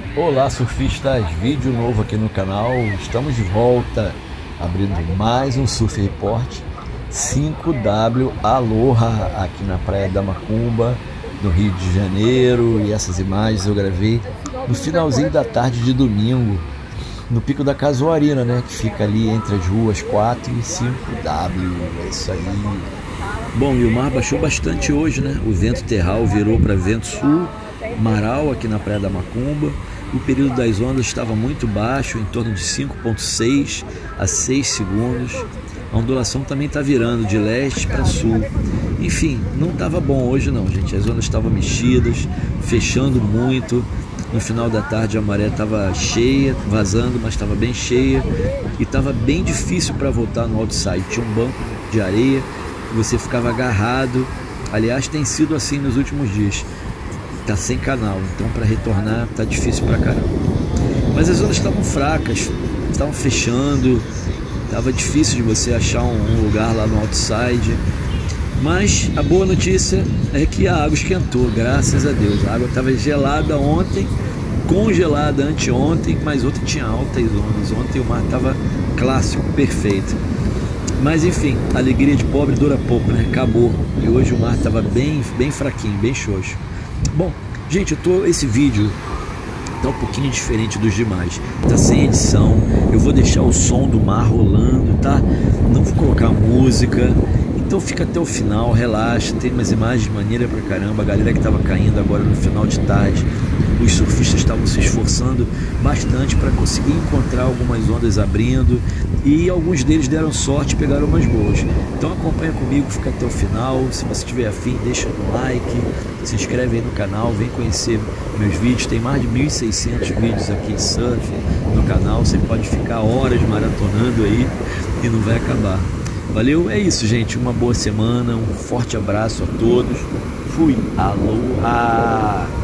Olá surfistas, vídeo novo aqui no canal, estamos de volta, abrindo mais um Surf Report 5W Aloha aqui na Praia da Macumba, no Rio de Janeiro. E essas imagens eu gravei no finalzinho da tarde de domingo, no Pico da Casuarina, né, que fica ali entre as ruas 4 e 5W, é isso aí. Bom, e o mar baixou bastante hoje, né, o vento terral virou para vento sul, maral aqui na Praia da Macumba. O período das ondas estava muito baixo, em torno de 5,6 a 6 segundos. A ondulação também está virando de leste para sul. Enfim, não estava bom hoje não, gente. As ondas estavam mexidas, fechando muito. No final da tarde a maré estava cheia, vazando, mas estava bem cheia. E estava bem difícil para voltar no outside. Tinha um banco de areia, você ficava agarrado. Aliás, tem sido assim nos últimos dias. Tá sem canal, então para retornar tá difícil pra caramba. Mas as ondas estavam fracas, estavam fechando, tava difícil de você achar um lugar lá no outside. Mas a boa notícia é que a água esquentou, graças a Deus. A água estava gelada ontem, congelada anteontem, mas ontem tinha altas ondas. Ontem o mar estava clássico, perfeito. Mas enfim, a alegria de pobre dura pouco, né? Acabou. E hoje o mar estava bem fraquinho, bem xoxo. Bom, gente, esse vídeo tá um pouquinho diferente dos demais, tá sem edição, eu vou deixar o som do mar rolando, tá? Não vou colocar música, então fica até o final, relaxa, tem umas imagens de maneira pra caramba. A galera que tava caindo agora no final de tarde, os surfistas estavam se esforçando bastante para conseguir encontrar algumas ondas abrindo, e alguns deles deram sorte e pegaram umas boas. Então acompanha comigo, fica até o final. Se você tiver afim, deixa um like, se inscreve aí no canal, vem conhecer meus vídeos. Tem mais de 1.600 vídeos aqui em surf no canal, você pode ficar horas maratonando aí e não vai acabar. Valeu, é isso, gente, uma boa semana, um forte abraço a todos, fui, aloha!